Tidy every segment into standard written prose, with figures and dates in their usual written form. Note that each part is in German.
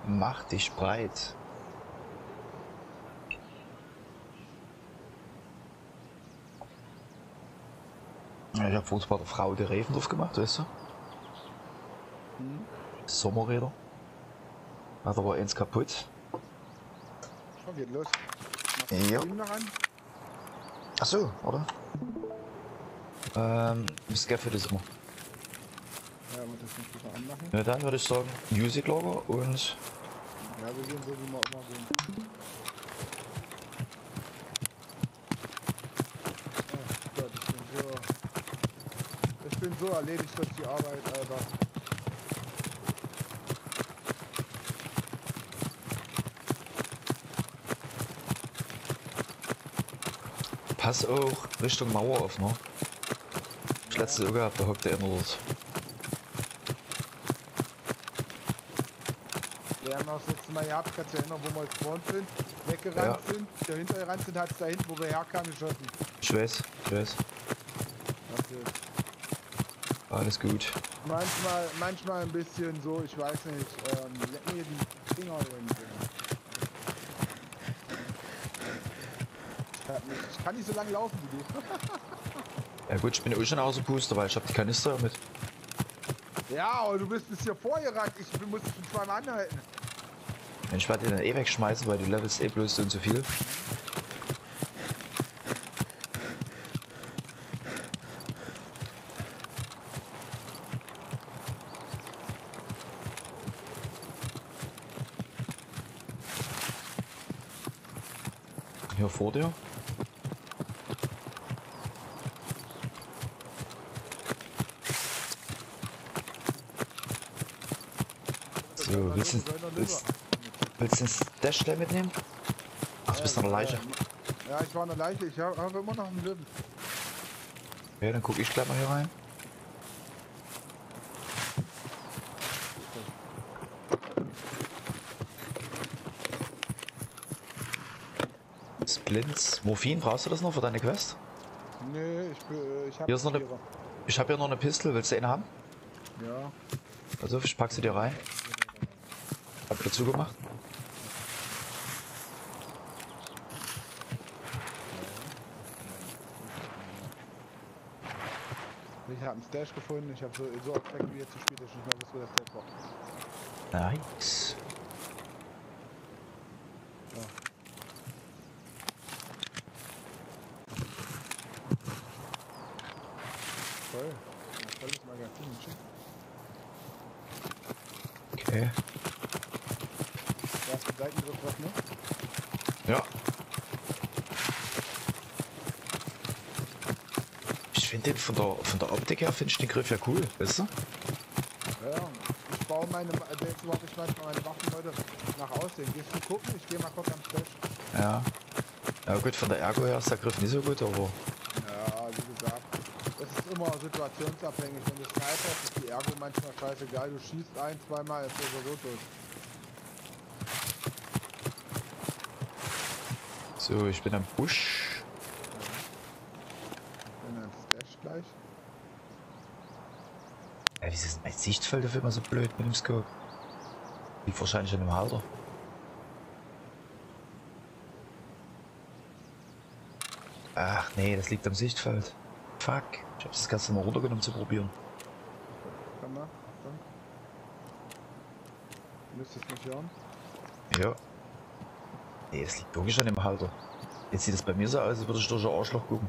Mach dich breit. Ja, ich habe vor bei der Frau die Reifen drauf gemacht, weißt du? Sommerräder. Hat aber eins kaputt. Oh, geht los. Ja. Noch an? Achso, oder? Ist für das immer. Ja, muss das nicht wieder anmachen. Ja, dann würde ich sagen, Music Logger und. Ja, wir gehen so, wie wir immer gehen. Ach Gott, ich bin so erledigt durch die Arbeit, Alter. Pass auch Richtung Mauer auf, ne? Ich letzte sogar gehabt, da hockt der immer dort. Wir haben auch das letzte Mal gehabt, kannst du erinnern, wo wir gespawnt sind, weggerannt sind, dahinter gerannt sind, hat es da hinten, wo wir herkamen, geschossen. Ich weiß, ich weiß. Okay. Alles gut. Manchmal ein bisschen so, ich weiß nicht, leck mir die Finger und ich kann nicht so lange laufen wie du. Ja gut, ich bin auch schon außer Puster, weil ich hab die Kanister mit. Ja, aber du bist bis hier vorgerannt, ich muss dich schon zweimal anhalten. Ich werde den dann eh wegschmeißen, weil du levelst eh bloß so und so viel. Hier vor dir. So, willst du den Dash schnell mitnehmen? Ach, du bist an der Leiche. Ja, ich war an der Leiche, ich habe immer noch einen Löwen. Ja, dann gucke ich gleich mal hier rein. Splints. Morphin, brauchst du das noch für deine Quest? Nee, ich habe Hier ist noch eine. Ich habe hier noch eine Pistole, willst du eine haben? Ja. Also, ich pack sie dir rein. Hab wieder zugemacht. Ich habe einen Stash gefunden, ich habe so oft wie jetzt gespielt, dass ich nicht mehr wusste, wo der Stash war. Nice. Ja. Toll. Ja, tolles Magazin. Okay. Du hast den Seitengriff drauf, ne? Ja. Ich finde den von der Optik her, finde ich den Griff ja cool, weißt du? Ja, ich baue jetzt überhaupt nicht manchmal meine Waffen heute nach Aussehen. Gehst du gucken? Ich gehe mal gucken am Stash. Ja. Ja gut, von der Ergo her ist der Griff nicht so gut, aber. Ja, wie gesagt, es ist immer situationsabhängig. Wenn du sniperst, ist die Ergo manchmal scheißegal. Du schießt ein, zweimal, ist so tot. So, ich bin am Busch. Ich bin am Stash gleich. Ja, wieso ist mein Sichtfeld auf immer so blöd mit dem Scope? Liegt wahrscheinlich an dem Halter. Ach nee, das liegt am Sichtfeld. Fuck. Ich hab das Ganze mal runtergenommen zu probieren. Komm mal, Achtung. Du müsstest mich hören. Ja. Nee, das liegt wirklich an dem Halter. Jetzt sieht es bei mir so aus, als würde ich durch ein Arschloch gucken.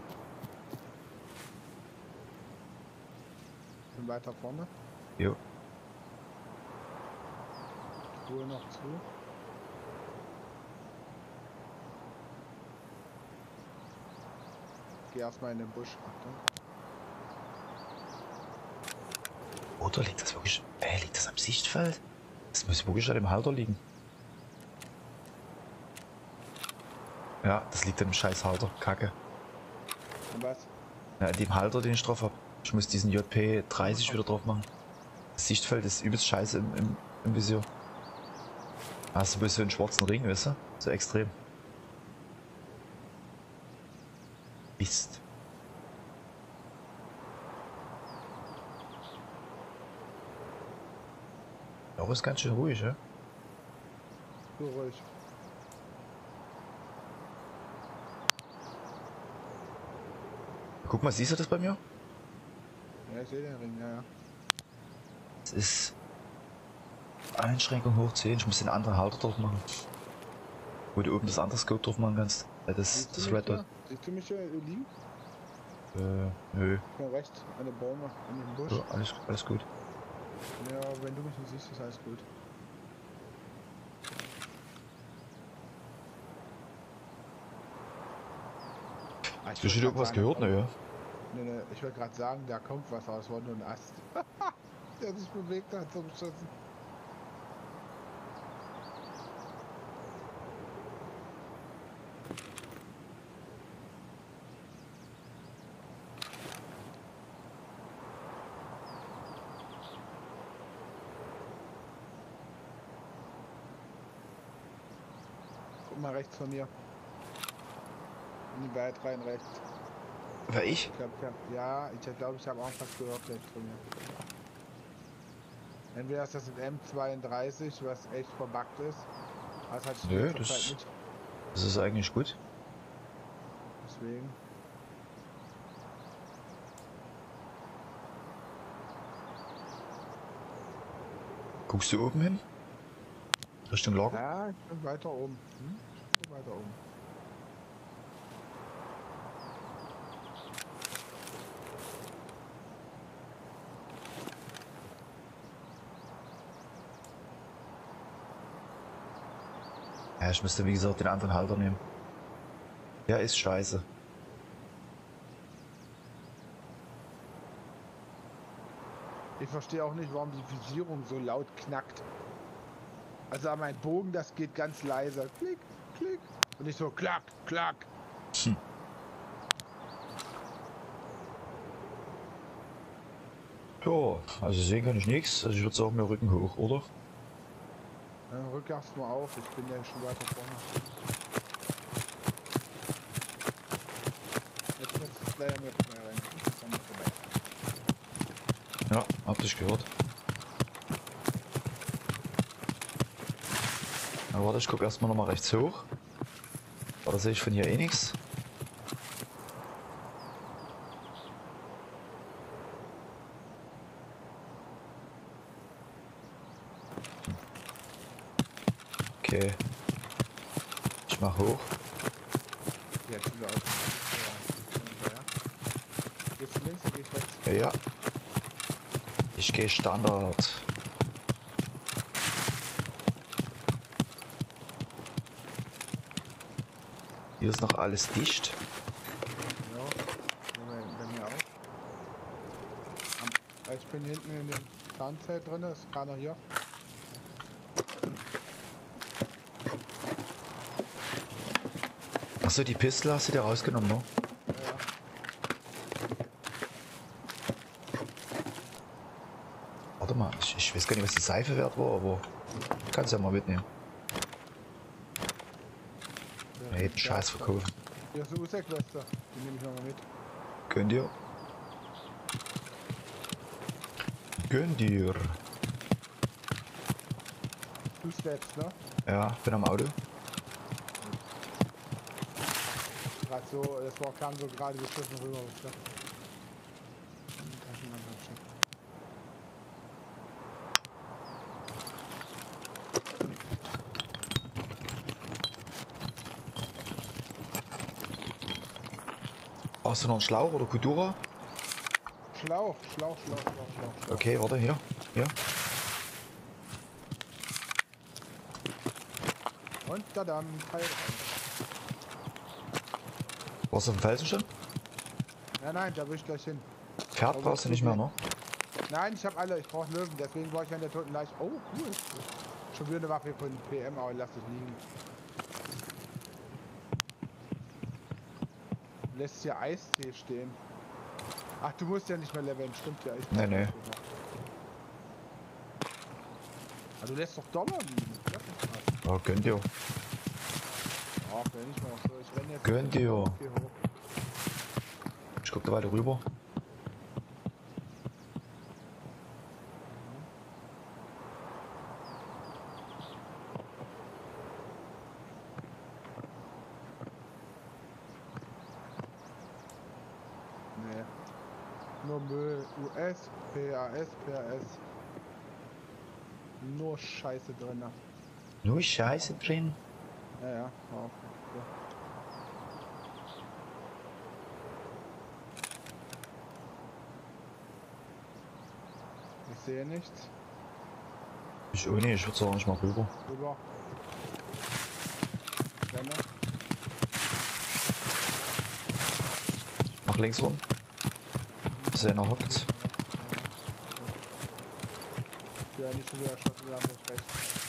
Ich bin weiter vorne. Jo. Ruhe noch zu. Geh erstmal in den Busch. Achtung. Oder liegt das wirklich. Liegt das am Sichtfeld? Das muss wirklich an dem Halter liegen. Ja, das liegt an dem scheiß Halter. Kacke. Und was? Ja, an dem Halter, den ich drauf hab. Ich muss diesen JP 30 wieder drauf machen. Das Sichtfeld ist übelst scheiße im Visier. Hast du bloß so einen schwarzen Ring, weißt du? So extrem. Mist. Aber ist ganz schön ruhig, ja? Spur ruhig. Guck mal, siehst du das bei mir? Ja, ich sehe den Ring, ja. Es ist Einschränkung hoch 10. Ich muss den anderen Halter drauf machen. Wo du oben das andere Scope drauf machen kannst. Siehst Das du mich Red Dot. da? Siehst du mich hier liegen? Nö. Ich bin rechts an den Bäumen, an dem Busch. Ja, alles gut. Ja, wenn du mich nicht siehst, ist alles gut. Hast du schon irgendwas gehört? Naja. Ne, ich wollte gerade sagen, da kommt was aus, war nur ein Ast. Der sich bewegt hat zum Schützen. Guck mal rechts von mir. In die Wald rein rechts. War ich? Ich glaube, ich habe auch was gehört rechts von mir. Entweder ist das ein M32, was echt verbuggt ist. Das hatte ich Nö, letzter Zeit nicht. das ist eigentlich gut. Deswegen. Guckst du oben hin? Richtung Lager? Ja, ich bin weiter oben. Ich bin weiter oben. Ja, ich müsste wie gesagt den anderen Halter nehmen. Ja, ist scheiße. Ich verstehe auch nicht, warum die Visierung so laut knackt. Also an mein Bogen, das geht ganz leise. Klick, klick. Und nicht so klack, klack. Ja, also sehen kann ich nichts. Also ich würde sagen, wir rücken hoch, oder? Dann rück erst mal auf, ich bin ja schon weiter vorne. Jetzt leider mir rein. Dann vorbei. Ja, hab dich gehört. Na warte, ich guck erstmal nochmal rechts hoch. Aber da sehe ich von hier eh nichts. Okay. Ich mach hoch. Jetzt sind wir auf. Ja. Gehst du links, dann geh ich rechts. Ja, ja. Ich gehe Standard. Hier ist noch alles dicht. Ja, bei mir auch. Ich bin hinten in dem Tarnzelt drin, ist keiner hier. Achso, die Pistole hast du dir rausgenommen, ne? Ja. Warte mal, ich weiß gar nicht, was die Seife wert war, aber kannst ja mal mitnehmen. Ja, jeden Scheiß verkaufen. Hier ist eine Usek-Weste, die nehme ich nochmal mit. Gönn dir. Gönn dir. Du selbst, ne? Ja, bin am Auto. Gerade so, das kam so gerade beschissen rüber. Ne? Taschenlampe. Hast du noch einen Schlauch oder Kudura? Schlauch. Okay, warte, hier. Hier. Und da dann, Teil 3. Warst du auf dem Felsen schon? Nein, da will ich gleich hin. Pferd brauchst du nicht mehr, ne? Nein, ich habe alle, ich brauche Löwen, deswegen war ich an der toten Leiche. Oh, cool. Schon wieder eine Waffe von PM, aber lass dich liegen. Lässt hier Eistee stehen. Ach, du musst ja nicht mehr leveln, stimmt ja. Nee. Aber du lässt doch Dollar liegen. Das ist krass. Ja, gönn dir. Ach, wenn ich mal so, ich renn jetzt. Gönn dir. Hier hoch. Ich guck da weiter rüber. POS, PAS, PAS. Nur Scheiße drin. Ne? Nur Scheiße drin. Ja, ja, auf. So. Ich sehe nichts. Ich auch nicht, ich würde sagen, ich mal rüber. Rüber. Renne. Nach links rum. Bis einer hockt. Ja, nicht schon wieder erschossen, wir haben nicht recht.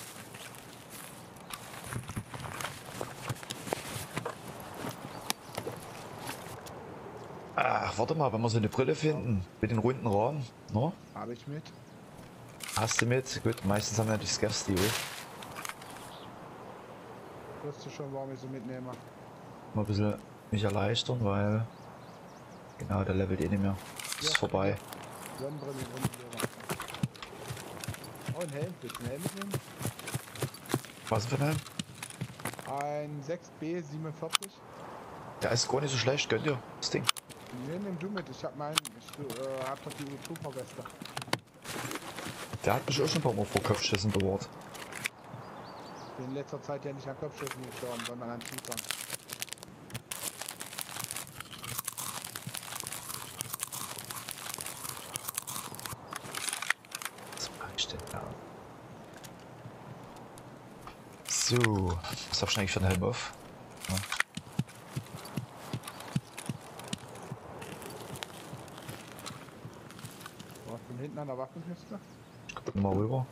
Ach, warte mal, wenn wir so eine Brille finden. Mit den runden Rahmen. No? Habe ich mit. Hast du mit? Gut, meistens haben wir ja die Scav-Stil. Wusste schon, warum ich sie mitnehme. Mal ein bisschen mich erleichtern, weil... Genau, der levelt eh nicht mehr. Ist Ja, vorbei. Sonnenbrille und oh, ein Helm. Willst du einen Helm mitnehmen? Was für ein Helm? Ein 6B 47. Der ist gar nicht so schlecht, gönnt ihr das Ding. Nee, nimm du mit. Ich hab meinen. Ich hab doch die Trooper-Weste. Der hat mich auch schon ein paar Mal vor Kopfschüssen bewahrt. Bin in letzter Zeit ja nicht an Kopfschüssen gestorben, sondern an Triebern. Was mach ich denn da? So, was hab ich eigentlich für einen Helm auf? Ja. Was von hinten an der Waffenkiste? Ich guck mal rüber.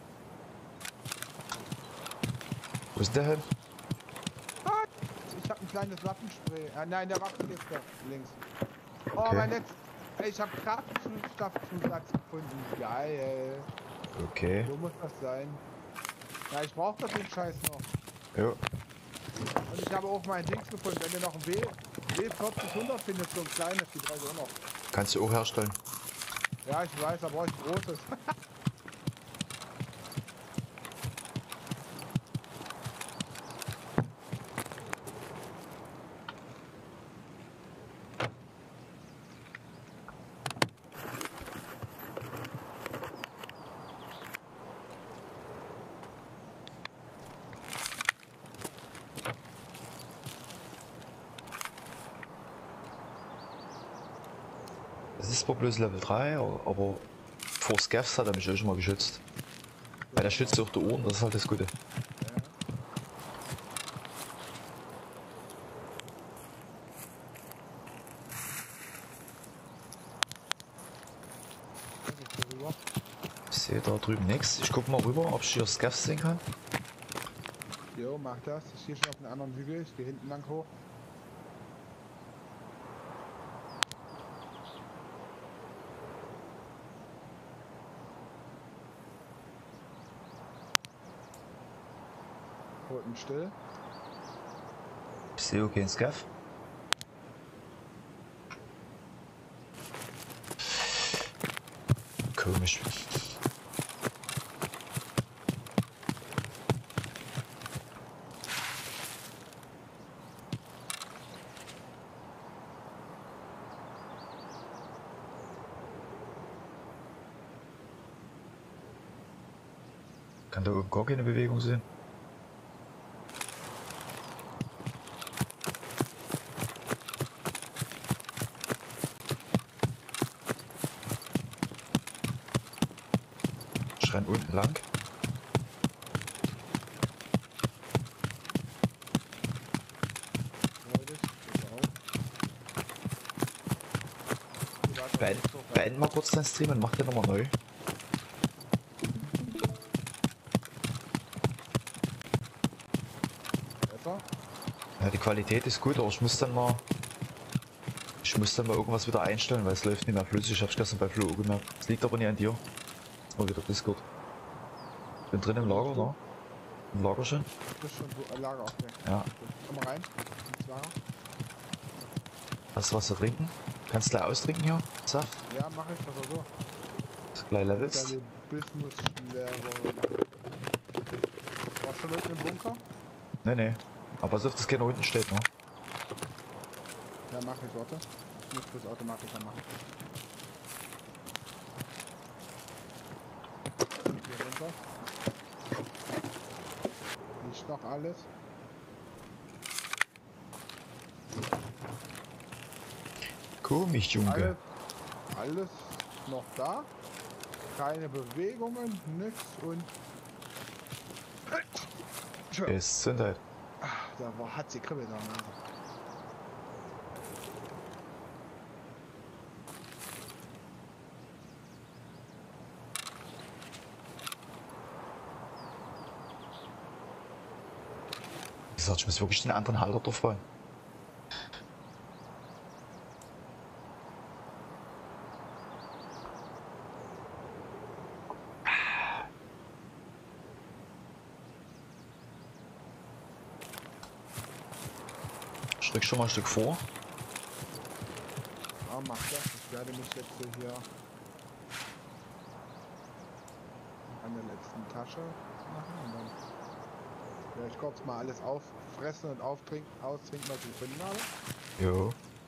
Wo ist der Helm? Ah, ich hab ein kleines Waffenspray. Nein, der Waffenkiste links. Oh, Okay. mein Netz. Ey, ich hab Kraftstoffzusatz gefunden. Geil. Okay. So muss das sein. Ja, ich brauch das den Scheiß noch. Ja. Und ich habe auch mein Dings gefunden. Wenn ihr noch ein W40-100 findet, so ein kleines, die brauche ich auch noch. Kannst du auch herstellen. Ja, ich weiß, da brauche ich großes. Das ist zwar bloß Level 3, aber vor Scavs hat er mich auch schon mal geschützt. Weil der schützt auch die Ohren, das ist halt das Gute. Ich sehe da drüben nichts. Ich guck mal rüber, ob ich hier Scavs sehen kann. Jo, mach das. Ich gehe schon auf einen anderen Hügel. Ich gehe hinten lang hoch. Roten still. Ich sehe okay einen Scav. Komisch. Kann da gar keine Bewegung sehen? Ich renn unten lang. Beenden mal kurz deinen Stream und mach den nochmal neu. Besser? Ja, die Qualität ist gut, aber ich muss dann mal irgendwas wieder einstellen, weil es läuft nicht mehr flüssig. Ich hab's gestern bei Flo gemerkt. Es liegt aber nicht an dir. Jetzt mal wieder Discord. Bin drin im Lager, ne? Im Lager schon? Du bist schon so Lager, okay. Ja. Komm mal rein. Ins Lager. Hast du was zu trinken? Kannst du gleich austrinken hier? Saft? Ja, mach ich das so. Dass du gleich levelst? Deine Business-Lehrer. Warst du schon unten im Bunker? Nee, nee. Aber pass auf, das Kind unten steht, ne? Ja, mach ich, warte. Ich muss das automatisch machen. noch alles. Komisch, Junge. Alles noch da. Keine Bewegungen, nix und... Gesundheit. Hat sie Kribbel da. Wie gesagt, ich muss wirklich den anderen Halter drauf rein. Ich rück schon mal ein Stück vor. Ja, mach das. Ich werde mich jetzt hier an der letzten Tasche machen und dann werde ich kurz mal alles auffressen und austrinken, was ich gefunden habe. Jo.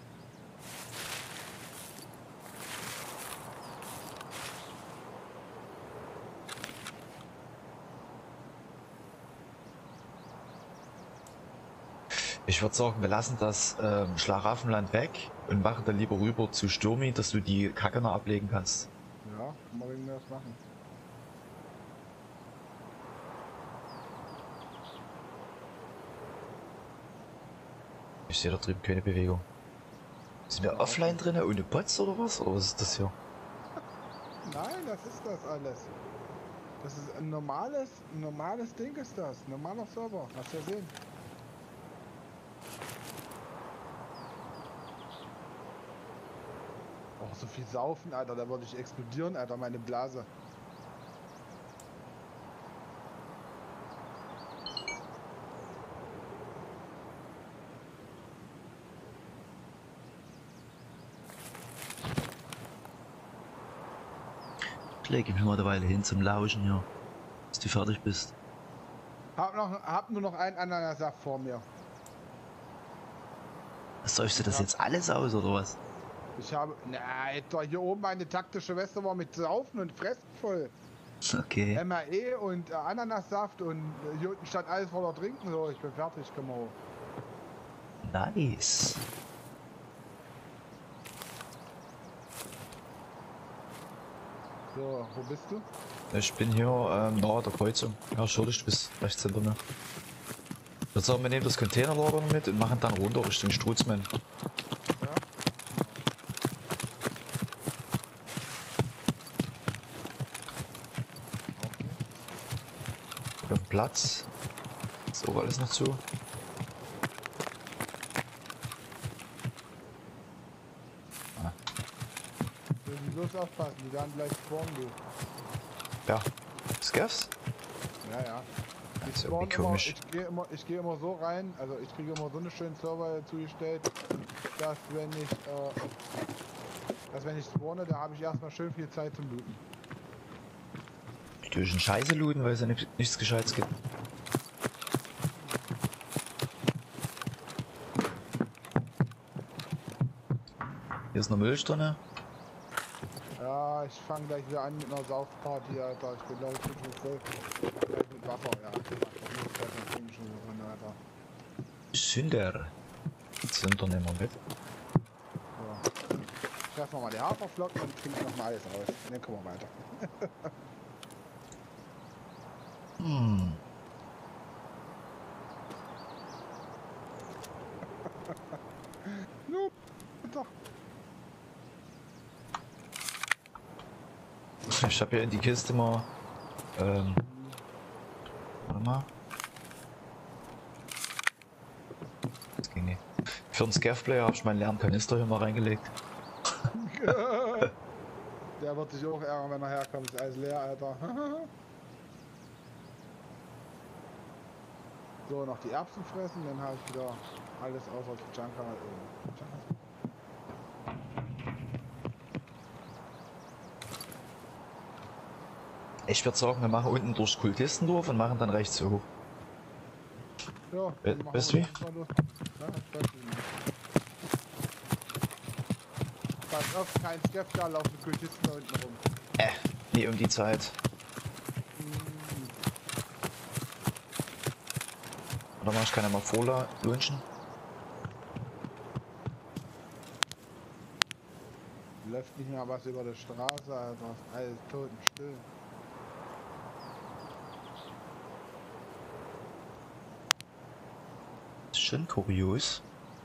Ich würde sagen, wir lassen das Schlaraffenland weg und machen dann lieber rüber zu Stürmi, dass du die Kacke noch ablegen kannst. Ja, kann man wegen mir das machen. Ich sehe da drüben keine Bewegung. Sind wir offline drin, ohne Bots oder was? Oder was ist das hier? Nein, das ist das alles. Das ist ein normales Ding ist das. Normaler Server. Hast du ja sehen. Oh, so viel saufen, Alter. Da würde ich explodieren, Alter. Meine Blase. Leg ich mich mal eine Weile hin zum Lauschen hier, bis du fertig bist. Hab nur noch einen Ananassaft vor mir. Säufst du das jetzt alles aus oder was? Ich habe... Na, Alter, hier oben meine taktische Weste war mit Saufen und Fressen voll. Okay. MAE und Ananassaft und hier unten stand alles voller Trinken. So, ich bin fertig, komm mal hoch. Nice. So, wo bist du? Ich bin hier nahe der Kreuzung. Ja, schuldig, du bist rechts hinter mir. Ich würde sagen, wir nehmen das Containerlager noch mit und machen dann runter Richtung Strutzmann. Ja. Ich hab Platz. Ist auch alles noch zu. Müssen bloß aufpassen, die werden gleich spawnen, du. Ja. Scaffs? Ja, ja. Die Das ist irgendwie spawnen komisch. ich gehe immer so rein, also ich kriege immer so eine schöne Server zugestellt, dass wenn ich spawne, da habe ich erstmal schön viel Zeit zum Looten. Durch den Scheiße looten, weil es ja nichts Gescheites gibt. Hier ist eine Mülltonne. Ja, ich fange gleich wieder an mit einer Saufparty, Alter. Ich bin glaube ich schon voll. Gleich mit Wasser, ja. Ich bin schon drin, Alter. Sünder. Sünder nehmen wir mit. So. Treffen wir mal die Haferflocken und trinken nochmal alles aus. Und dann kommen wir weiter. Hm. Nope. Doch. Ich habe hier in die Kiste mal. Warte mal. Das ging nicht. Für den Scaff-Player habe ich meinen leeren Kanister hier mal reingelegt. Der wird sich auch ärgern, wenn er herkommt. Ist alles leer, Alter. So, noch die Erbsen fressen, dann habe ich wieder alles außer Junker. Ich würde sagen, wir machen unten durchs Kultistendorf und machen dann rechts hoch. Ja, Weißt du wie? Ja, ich weiß nicht. Pass auf, kein Skeff, da laufen Kultisten da unten rum. Nee, um die Zeit. Oder mach ich keine mal Vorla wünschen? Läuft nicht mehr was über der Straße, Alter. Ist alles totenstill. Ist schon kurios.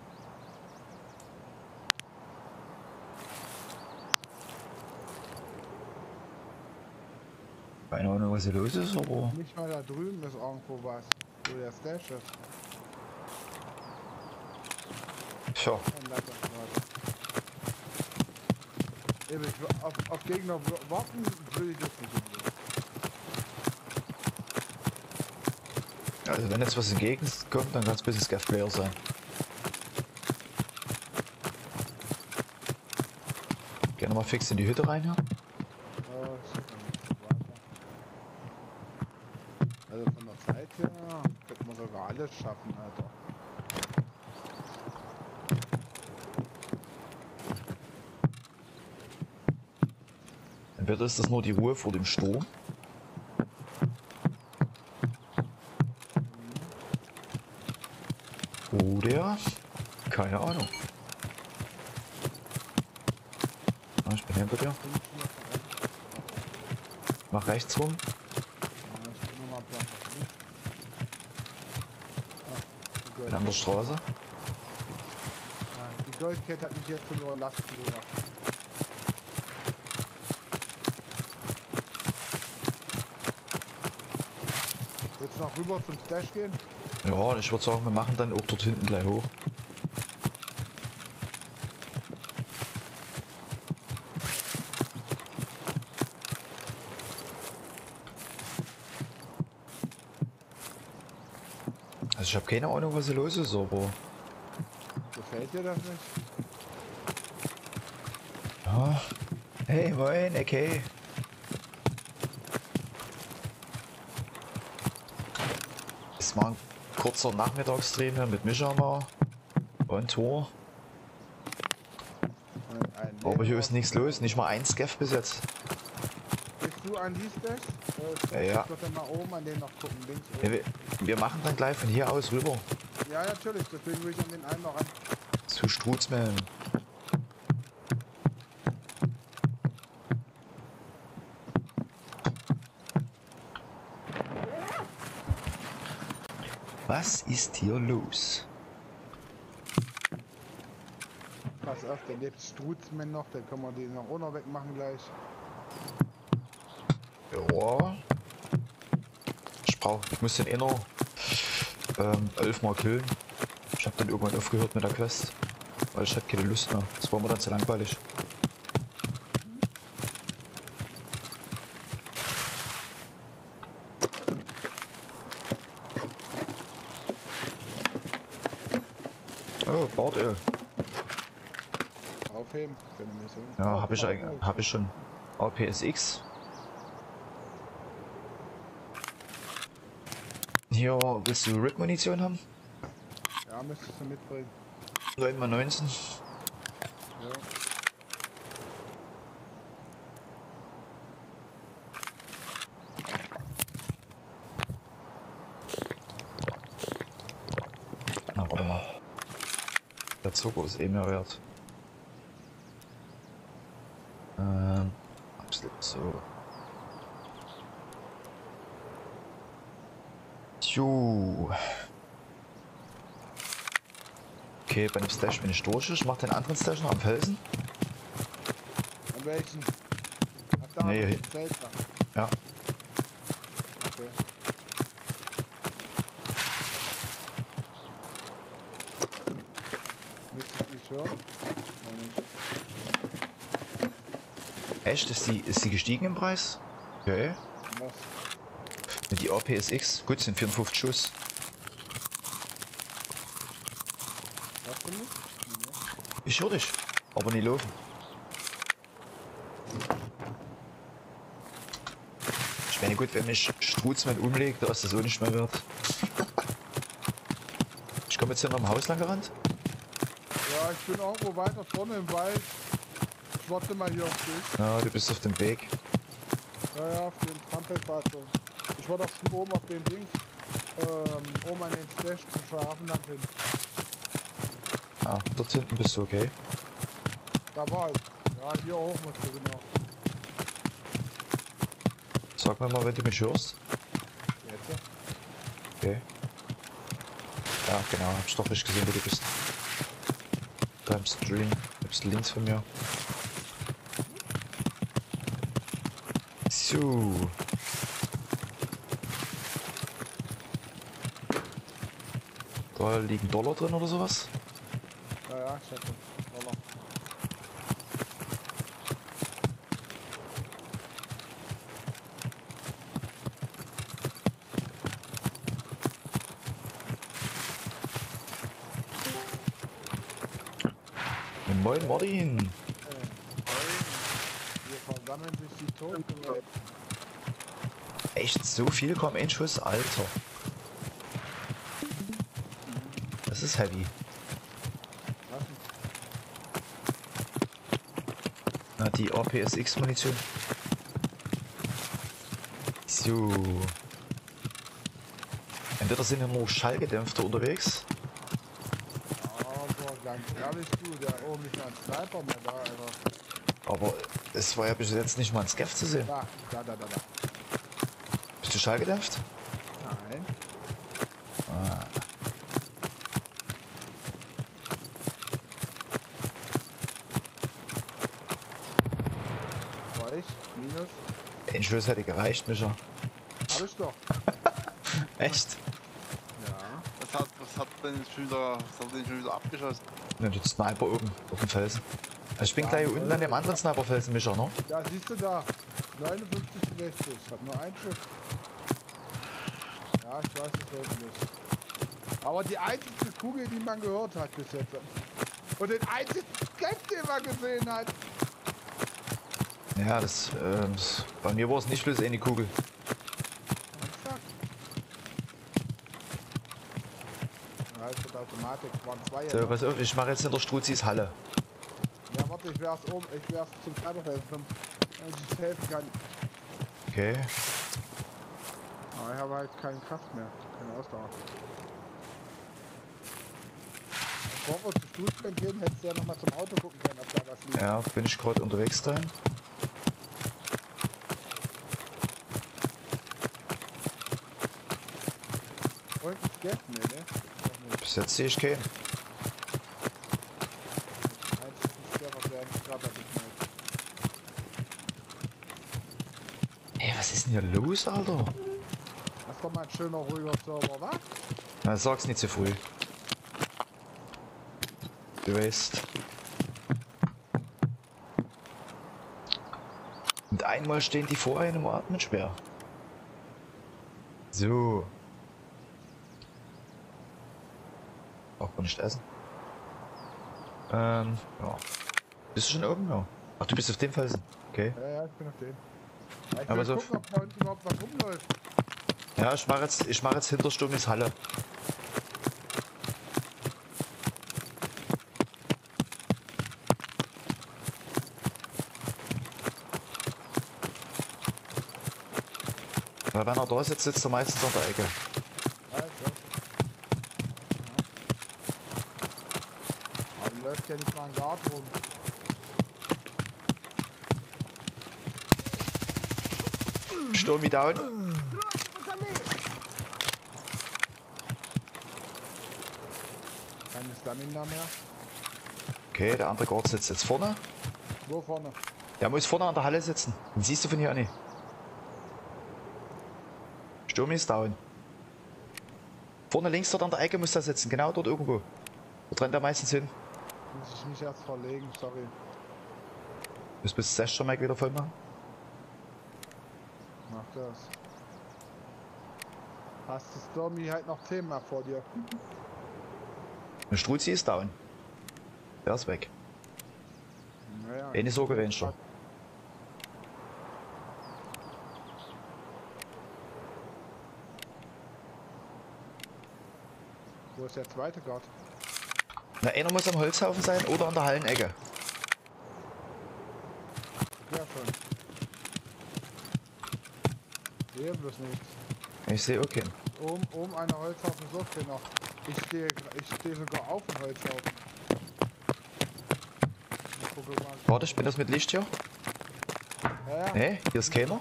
Keine Ahnung, was hier los ist, aber. Nicht mal da drüben ist irgendwo was, wo der Stash ist. Tja, Ein Latterschlag. Auf Gegner warten will ich jetzt nicht unbedingt. also wenn jetzt was entgegenkommt, dann kann es ein bisschen Scaff-Player sein. Geh nochmal fix in die Hütte rein, ja? Ja, ich schick mal nicht so weiter. Also von der Zeit her könnte man sogar alles schaffen, Alter. Entweder ist das nur die Ruhe vor dem Sturm. Oder, keine Ahnung. Ah, ich bin hinter dir. Mach rechts rum. Ich bin nochmal blank. Bin an der Straße. Die Goldkette hat mich jetzt schon überlassen. Willst du noch rüber zum Stash gehen? Ja, ich würde sagen, wir machen dann auch dort hinten gleich hoch. Also ich habe keine Ahnung, was hier los ist, aber Gefällt dir das nicht? ja. Hey, moin, okay. Es war ein kurzer Nachmittagsstream hier mit Micha mal und Tor. Aber hier ist nichts los, nicht mal ein Scaff bis jetzt. Bist du an die Stash? Ja. Ich würde mal oben an den noch gucken, links oben. Ja, wir machen dann gleich von hier aus rüber Ja, natürlich, deswegen will ich an den einen noch an. zu Strutzmann. Was ist hier los? Pass auf, der lebt Strutzmann noch, dann können wir den noch auch noch wegmachen gleich. Ja. Ich muss den inner 11 Mal killen. Ich habe dann irgendwann aufgehört mit der Quest, weil ich hatte keine Lust mehr. Das war mir dann zu langweilig. Oh, Bordöl. Aufheben, für eine Mission. Ja, habe ich eigentlich, habe ich schon. APSX. Hier, willst du RIP-Munition haben? Ja, müsstest du mitbringen. 9x19. Ja. Na, warte mal. Der Zucker ist eh mehr wert. Absolut so. Jo. Okay, bei dem Stash bin ich durch. Ich mach den anderen Stash noch am Felsen. An welchen? Ach, da Nee, nee, hier. Feld da. Ja. Okay. Müsste ich nicht hören? Noch nicht. Echt? Ist die gestiegen im Preis? Okay. Was? Mit die APSX. Gut, sind 54 Schuss. Hörst du mich? Ich höre dich, aber nie laufen. Ich meine, gut, wenn mich Strutzmann umlegt, dass das so nicht mehr wird. Ich komme jetzt hier noch im Haus lang gerannt. Ja, ich bin irgendwo weiter vorne im Wald. Ich warte mal hier auf dich. Ja, du bist auf dem Weg. Ja, ja, auf den Trampelpfad. Ich warte auf oben auf den Dings. oben an den Stash zu schlafen, dann hin. Ah, dort hinten bist du, okay. Da war ich. Ja, hier hoch musst du genau. Sag mir mal, wenn du mich hörst. Jetzt? Okay. Ja, genau, hab ich doch nicht gesehen, wo du bist. Da im Stream. Du bist links von mir. So. Da liegen Dollar drin oder sowas? Ja, ja, ich hatte. Dollar. Moin Martin. Hier versammeln sich die Toten. Echt so viel kommen in Schuss, Alter. Das ist heavy. Was? Na, die APSX-Munition. So. Entweder sind hier nur Schallgedämpfte unterwegs. Aber ganz ehrlich, du, der oben ist ein Sniper mehr da, Alter. Aber es war ja bis jetzt nicht mal ein Scav zu sehen. Da. Bist du schallgedämpft? Nein. Ah. War ich? Minus? Ein Schuss hätte gereicht, Micha. Hab ich doch. Echt? Ja. Was hat denn schon wieder abgeschossen? Ja, der Sniper oben auf dem Felsen. Ich bin Ja, gleich unten an dem anderen Sniperfelsen, Micha, ne? Ja, siehst du da. 59 zu 60. Ich hab nur ein Schuss. Ja, ich weiß es heute nicht. Aber die einzige Kugel, die man gehört hat bis jetzt. Und den einzigen Scav, den man gesehen hat. Ja, bei mir war es nicht bloß eine Kugel. Exakt. Ja, ist mit Automatik. Waren zwei jetzt. So, pass auf, ich mache jetzt in der Struzis Halle. Ja, warte, ich wär's oben. Ich wär's zum Cyberhelfen, wenn ich helfen kann. Okay. Aber ich habe halt keine Kraft mehr. Keine Ausdauer. Bevor wir zu Stuhlschrank gehen, hättest du ja nochmal zum Auto gucken können, ob da was liegt. Ja, bin ich gerade unterwegs dahin. Und ein Scav? Nee, ne? Noch nicht. Bis jetzt sehe ich keinen. Einziges Scav, was der nicht gerade geknallt. Ey, was ist denn hier los, Alter? Das ist doch mal ein schöner, ruhiger Server, wa? Na, sag's nicht zu früh. Du weißt. Und einmal stehen die vor einem Atmen schwer. So. Braucht man nicht essen. Ja. Bist du schon oben? Ja. Ach, du bist auf dem Felsen. Okay. Ja, ich bin auf dem. Ja, ich Aber will so- gucken, ob da unten überhaupt was rumläuft. Ja, ich mach jetzt hinter Sturmis Halle. Weil wenn er da sitzt, sitzt er meistens an der Ecke. Ja, ich weiß. Ja. Aber die läuft ja nicht mal ein Guard rum. Sturmi down. Keine Stamina mehr. Okay, der andere Guard sitzt jetzt vorne. Wo vorne? Der muss vorne an der Halle sitzen. Den siehst du von hier an nicht. Sturmi ist down. Vorne links dort an der Ecke muss er sitzen. Genau dort irgendwo. Dort rennt er meistens hin. Muss ich mich erst verlegen, sorry. Muss bis 16 Mike wieder voll machen. Mach das. Hast du Stormy halt noch Thema vor dir? Der Struzi ist down. Der ist weg. Naja. Eine Sorge Ranger. Wo ist der zweite Guard? Na, einer muss am Holzhaufen sein oder an der Hallenecke. Ja, schon. Sehe bloß nichts. Ich sehe okay. Oben eine Holzhaufen sucht hier noch. Ich stehe sogar auf dem Holzhaufen. Ich gucke mal. Warte, ich bin das mit Licht hier. Ja, ja. Ne, hier ist keiner.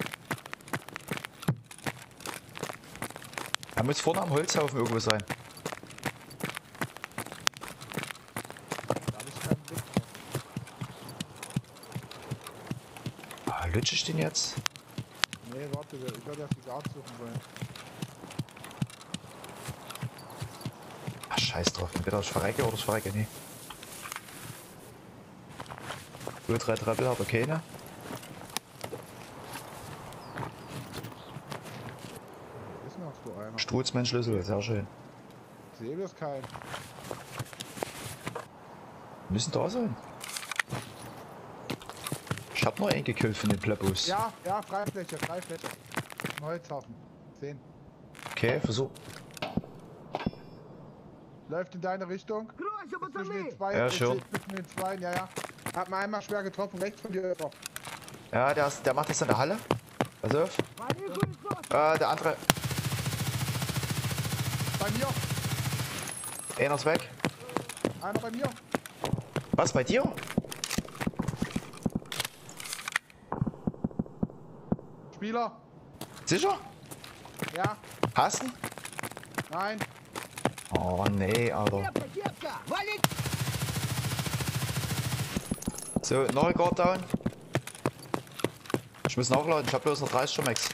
Er muss vorne am Holzhaufen irgendwo sein. Da hab ich keinen Blick drauf. Ah, lutsche ich den jetzt? Nee, warte, ich werde erst die Guard suchen wollen. Ah, scheiß drauf. Entweder ich verrecke oder ich verrecke nie. Nur 3 Treppel, aber keine. Ist noch so einer. Struz mein Schlüssel, sehr schön. Ich sehe bloß keinen. Müssen da sein. Ich hab nur einen gekillt von den Plebus. Ja, Freifläche. Im Holzhaufen. 10. Okay, versuch. Läuft in deine Richtung. Ist zwischen den zwei. Ja, ist schon. Zwischen den zwei, ja. Hat mir einmal schwer getroffen, rechts von dir. Ja, der macht das in der Halle. Pass auf. Der andere. Bei mir. Einer ist weg. Einer bei mir. Was, bei dir? Spieler. Sicher? Ja. Hast du ihn? Nein. Oh nee, Alter. So, neue Guard down. Ich muss nachladen, ich hab bloß noch 30 Max.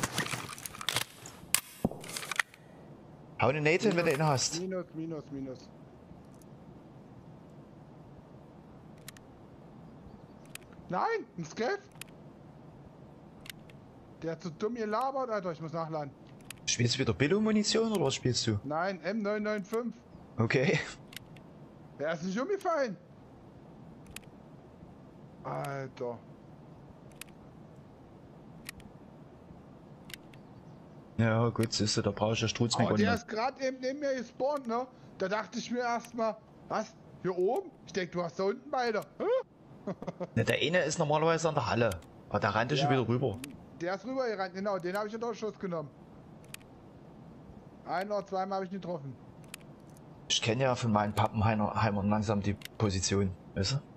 Hau eine Nate hin, wenn du ihn hast. Minus. Nein, ein Skeff. Der hat so dumm gelabert, Alter. Ich muss nachladen. Spielst du wieder Billo-Munition oder was spielst du? Nein, M995. Okay. Der ist nicht umgefallen. Alter. Ja, gut, siehst du, da brauche ich ja Struzmeck Aber und der ist gerade eben neben mir gespawnt, ne? Da dachte ich mir erstmal, was? Hier oben? Ich denke, du hast da unten beide. ne, der eine ist normalerweise an der Halle. Aber der rannte schon wieder rüber. Der ist rübergerannt, genau. Den habe ich in Schuss genommen. Ein oder zweimal habe ich ihn getroffen. Ich kenne ja von meinen Pappenheimern langsam die Position, weißt du?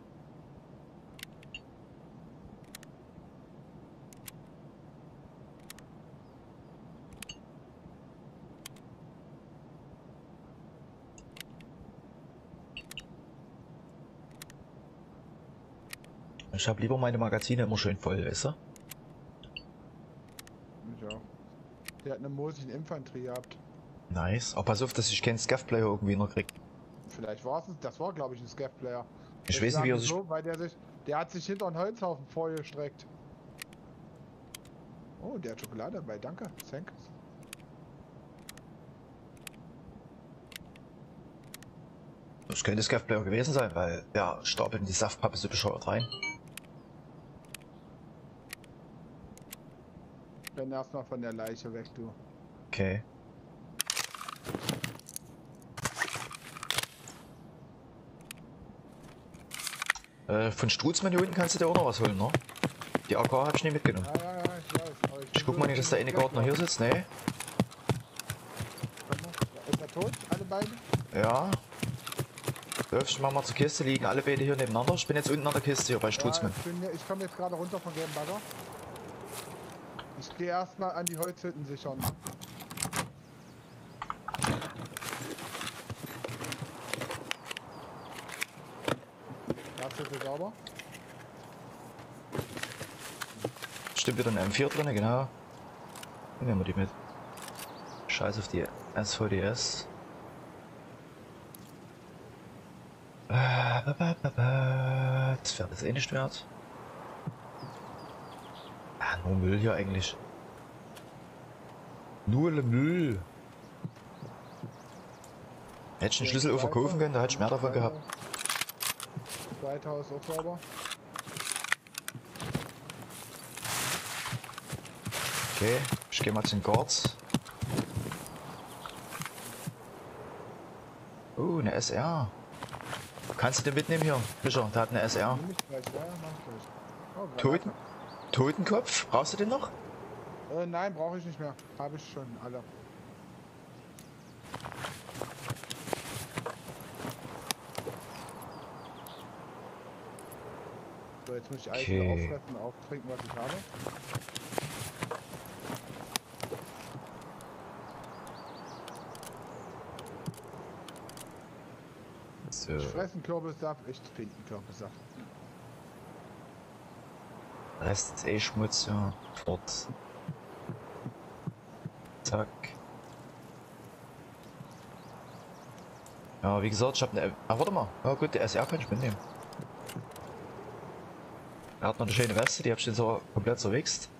Ich habe lieber meine Magazine immer schön voll, weißt du? Ja. Der hat eine Mosischen Infanterie gehabt. Nice. Aber pass auf, dass ich keinen Scaff-Player irgendwie noch krieg. Vielleicht war es, das war glaube ich ein Scav-Player. Ich weiß nicht, wie er sich... so, weil der hat sich hinter einen Holzhaufen vorgestreckt. Oh, der hat Schokolade dabei, danke. Thanks. Das könnte Scaff-Player gewesen sein, weil der stapelt in die Saftpappe so bescheuert rein. Ich bin erstmal von der Leiche weg, du. Okay. Von Struzmann hier unten kannst du dir auch noch was holen, ne? Die AK hab ich nicht mitgenommen. Ja, ich weiß. Aber Ich guck mal nicht, dass der eine Gartner hier sitzt, ne? Ist er tot, alle beiden? Ja. Ich mach mal zur Kiste, liegen alle beide hier nebeneinander. Ich bin jetzt unten an der Kiste hier bei Struzmann. Ja, ich komme jetzt gerade runter von Game Bagger. Ich gehe erstmal an die Holzhütten sichern. Herzhütte sauber. Stimmt wieder ein M4 drin, genau. Dann nehmen wir die mit. Scheiß auf die SVDS. Das wäre das eh nicht wert. Ah, nur Müll hier eigentlich. Nur Müll. Hätte ich den Schlüssel auch verkaufen können, da hätte ich mehr davon gehabt. Zweite Haus auch sauber. Okay, ich gehe mal zu den Guards. Oh, eine SR. Kannst du den mitnehmen hier? Fischer, der hat eine SR. Nimm ich gleich, ja, mach ich gleich. Oh, Totenkopf, brauchst du den noch? Nein, brauche ich nicht mehr. Habe ich schon alle. So, jetzt muss ich alles wieder Okay. auffressen, auftrinken, was ich habe. So. Ich fresse einen Kürbissaft, ich trinke einen Kürbissaft. Rest ist eh Schmutz, ja. Fort. Zack. Ja, wie gesagt, ich hab ne. Ach, warte mal. Ja gut, der SR kann ich mitnehmen. Er hat noch eine schöne Weste, die hab ich jetzt so komplett zerwichst.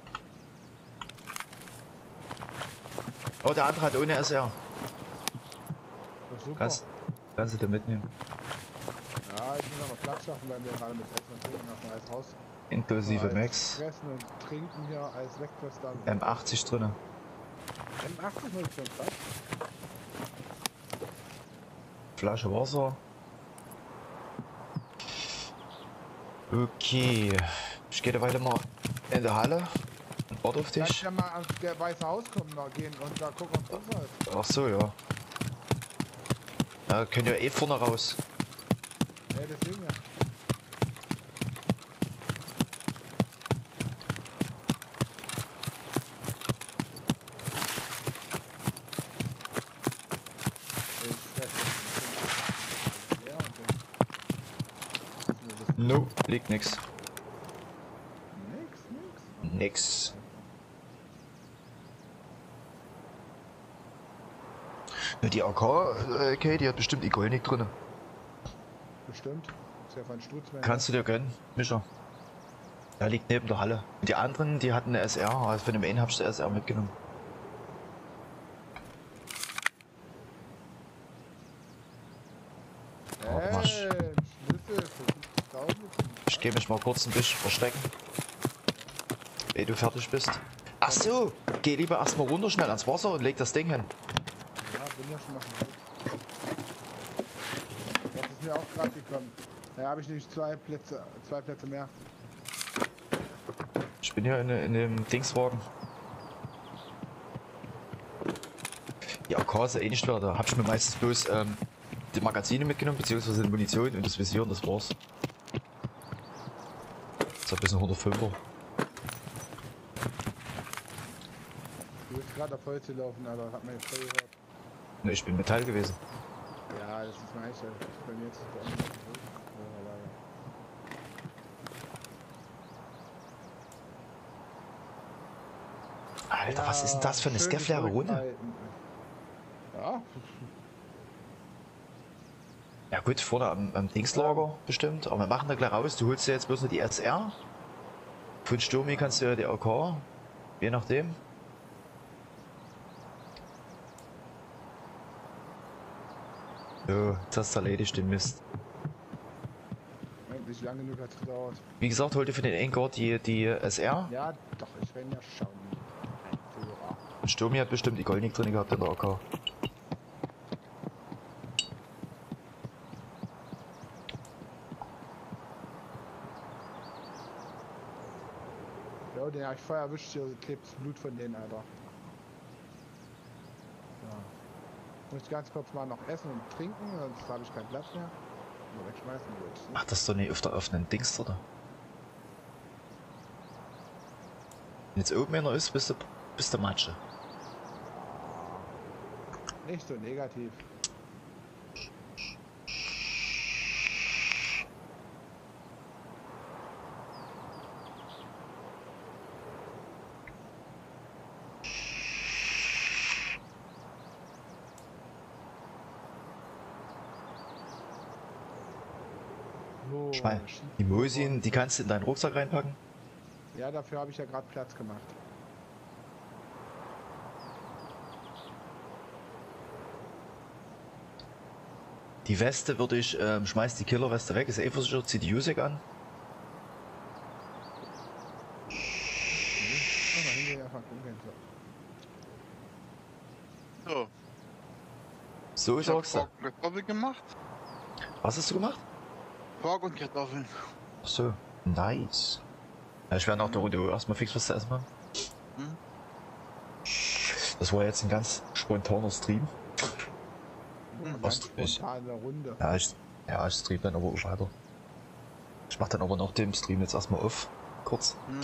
Oh, der andere hat ohne SR. Das ist super. Kannst du den mitnehmen. Ja, ich muss aber Platz schaffen, weil wir gerade mit Essen und Trinken nach dem Eis raus. Inklusive Alles Max. Fressen und trinken hier, alles wegfressen. M80 drinne. M80 muss ich schon Platz. Flasche Wasser. Okay. Ich gehe weiter mal in der Halle und warte auf Kannst dich. ja mal ans Weiße Haus kommen, da gehen und da gucken, was das ist. Ach so, ja. Ja, können ja eh vorne raus. Ja, deswegen ja. No, liegt nix. Nix. Nix. Ja, die AK, okay, die hat bestimmt Igolnik drin. Bestimmt. Ist ja von Stutzmann. Kannst du dir gönnen, Mischer. Der liegt neben der Halle. Die anderen, die hatten eine SR, also von dem einen hab ich die SR mitgenommen. Schlüssel für 50.000. Ich gehe mich mal kurz ein bisschen verstecken. Ehe du fertig bist. Ach so, geh lieber erstmal runter schnell ans Wasser und leg das Ding hin. Ja, bin ja schon mal schon. Das ist mir auch gerade gekommen. Da habe ich nämlich zwei Plätze mehr. Ich bin hier in dem Dingswagen. Die AK ist ja eh nicht schwer, da hab ich mir meistens bloß die Magazine mitgenommen, beziehungsweise die Munition und das Visier und das war's. Das ist ein bisschen 105er. Du bist gerade auf Holz gelaufen, aber hat man jetzt voll gehört. Ne, ich bin Metall gewesen. Ja, das ist mein Einstellung. Bei mir jetzt bei uns. Alter, was ist denn das für eine schön skeffleere Runde? zurückhalten. Ja, Ja gut, vorne am Dingslager bestimmt, aber wir machen da gleich raus. Du holst dir jetzt bloß nur die SR. Von Sturmi kannst du ja die AK, je nachdem. So, jetzt hast du erledigt den Mist. nicht lange genug hat es gedauert. Wie gesagt, hol dir für den Encore die SR. Ja, doch, ich werde ja schauen. Ein Führer. Und Sturmi hat bestimmt die Goldnik drin gehabt in der AK. Ja, den habe ich vorher erwischt, hier klebt das Blut von denen, Alter. Ja. Muss ich ganz kurz mal noch essen und trinken, sonst habe ich keinen Platz mehr. Nur wegschmeißen will. Ach, das ist doch nicht auf der offenen Dings, oder? Wenn jetzt oben einer ist, bist du Matsche. Nicht so negativ. So, Schwein. Die Mosien, die kannst du in deinen Rucksack reinpacken. Ja, dafür habe ich ja gerade Platz gemacht. Die Weste würde ich, schmeiß die Killerweste weg, ist eh versichert, zieh die Jusek an. Oh, da hingehen wir einfach gucken. So, So ich habe sagst du. Quark und Kartoffeln gemacht. Was hast du gemacht? Quark und Kartoffeln. Ach so, nice. Ja, ich werde nach der Runde erstmal fix was zu essen machen. Das war jetzt ein ganz spontaner Stream. Ganz spontane Runde. Ich stream dann aber auch weiter. Ich mach dann aber nach dem Stream jetzt erstmal auf. Kurz. Hm.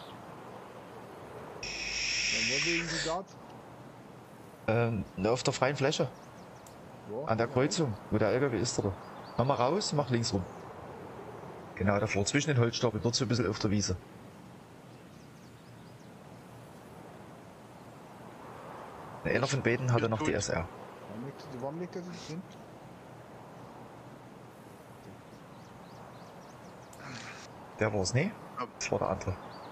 Wo liegen die dort? Auf der freien Fläche. Wo? An der Kreuzung, wo der LKW ist, oder? Mach mal raus, mach links rum. Genau davor, zwischen den Holzstapeln, dort so ein bisschen auf der Wiese. Einer von beiden hatte noch die SR. Warum liegt das nicht hin? Der war's, ne? Das war der andere.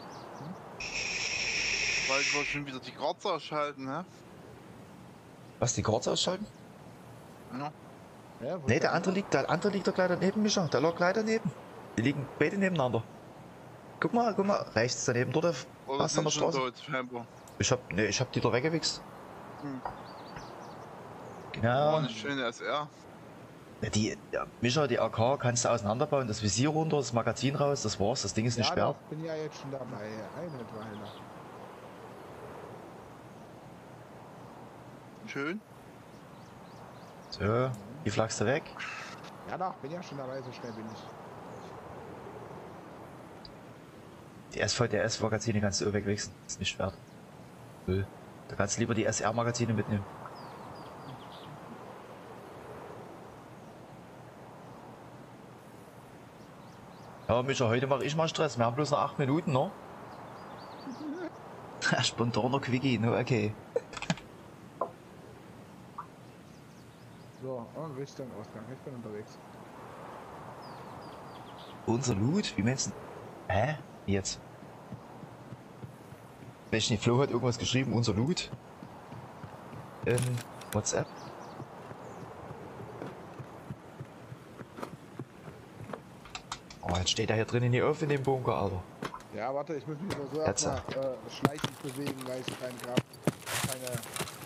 Weil ich wollte schon wieder die Kratzer ausschalten, hä? Was, die Karts ausschalten? Ja. Ja, Ne, der andere liegt doch gleich daneben, Micha. Der lag gleich daneben. Die liegen beide nebeneinander. Guck mal, rechts daneben, dort auf Oder fast an der sind schon Straße. tot, scheinbar. Ich hab die da weggewichst. Hm. War Genau. eine schöne SR. Ja, Micha, die AK kannst du auseinanderbauen, das Visier runter, das Magazin raus, das war's, das Ding ist nicht ja, schwer. doch, bin ja jetzt schon dabei. Eine Weile. Schön. So, die flachst du weg. Ja doch, bin ja schon dabei, so schnell bin ich. Die SVDS-Magazine kannst du auch wegwechseln, ist nicht schwer. Müll. Da kannst du lieber die SR-Magazine mitnehmen. Ja, Micha, heute mache ich mal Stress. Wir haben bloß noch 8 Minuten, ne? Spontaner Quickie, no okay. So, und Richtung Ausgang. Ich bin unterwegs. Unser Loot? Wie meinst du? Hä? Jetzt? Welchen Flo hat irgendwas geschrieben? Unser Loot? WhatsApp? Oh, jetzt steht er hier drinnen nie auf in dem Bunker, Alter. Ja, warte, ich muss mich nur so Jetzt. erstmal schleichend bewegen, weil ich keine.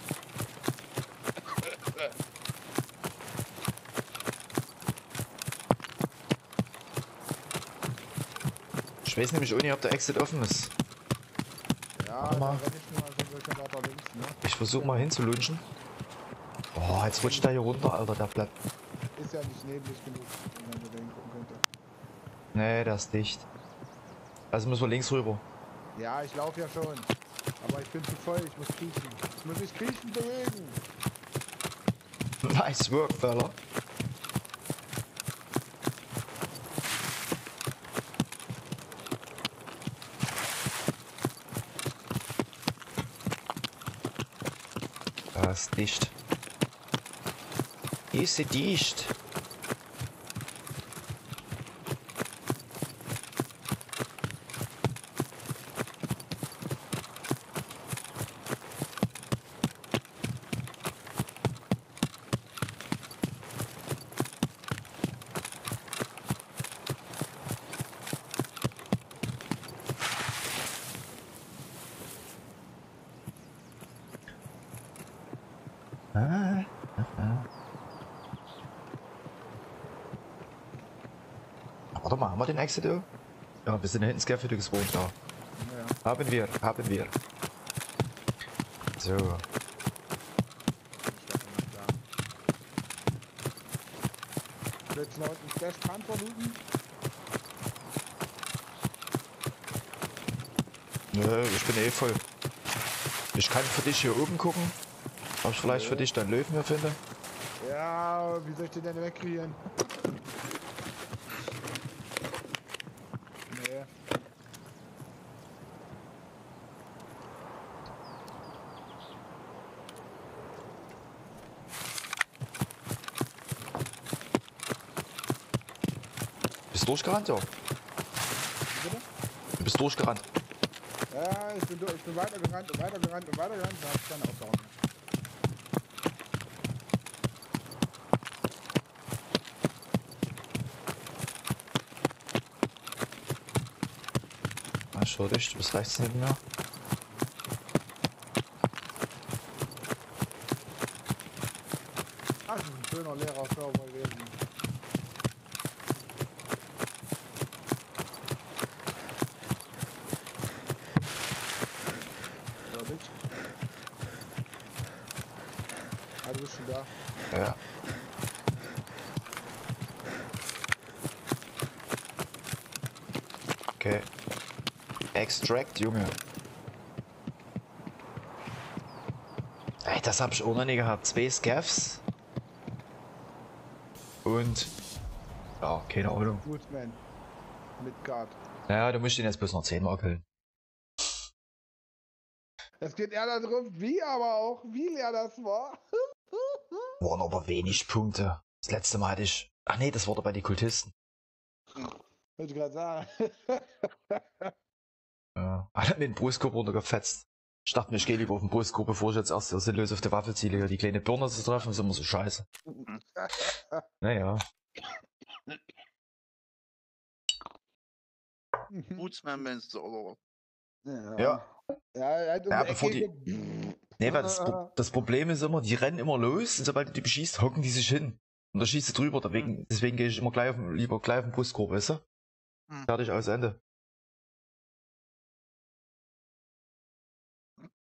Ich weiß nämlich auch nicht, ob der Exit offen ist. Ja, Warte da mal. renn ich nur mal so ein bisschen weiter links, ne? Ich versuche mal hinzulunchen. Oh, jetzt rutscht er hier runter, Alter, der bleibt. Ist ja nicht neblig genug, wenn man da hingucken könnte. Nee, der ist dicht. Also müssen wir links rüber. Ja, ich laufe ja schon. Aber ich bin zu voll, ich muss kriechen. Ich muss mich kriechen bewegen. Nice work, fella. Das ist dicht. Ist sie dicht? Warte mal, haben wir den Exit? Ja, wir sind hinten Scarefit gespawnt, ja. Ja. Haben wir. So. Jetzt noch einen Splash Panther looten. Nö, ich bin eh voll. Ich kann für dich hier oben gucken. Ob ich vielleicht für dich deinen Löwen hier finde. Ja, wie soll ich den denn wegkriegen? Nee. Bist du durchgerannt, ja? Bitte? Du bist durchgerannt. Ja, ich bin weitergerannt und weitergerannt und weitergerannt. Da hab ich keine Ausdauer mehr. Ah, schau dich, du bist rechts neben mir. Ach, das ist ein schöner leerer Server gewesen. So, bitch. Du bist schon da. Ja. Okay. Extract, Junge. Ey, das hab ich auch noch nie gehabt. 2 Scaffs. Und... Ja, keine Ahnung. Woodsman. Mit Guard. Naja, du musst ihn jetzt bloß noch 10 Mal killen. Es geht eher darum, wie aber auch, wie leer das war. Waren aber wenig Punkte. Das letzte Mal hatte ich... Ach nee, das war doch bei den Kultisten. Wollte ich gerade sagen. Ja. Alle mit dem Brustkorb runtergefetzt. Ich dachte mir, ich gehe lieber auf den Brustkorb, bevor ich jetzt erst sinnlos auf die Waffe ziele. Hier die kleine Birne zu treffen, ist immer so scheiße. Naja. Bootsman meinst du, oder? Ja. Ja, er hat um Ja, die bevor Ecke Nee, weil das Problem ist immer, die rennen immer los und sobald du die beschießt, hocken die sich hin. Und da schießt du drüber, deswegen gehe ich immer lieber gleich auf den Brustkorb, weißt du? Fertig, aus, Ende.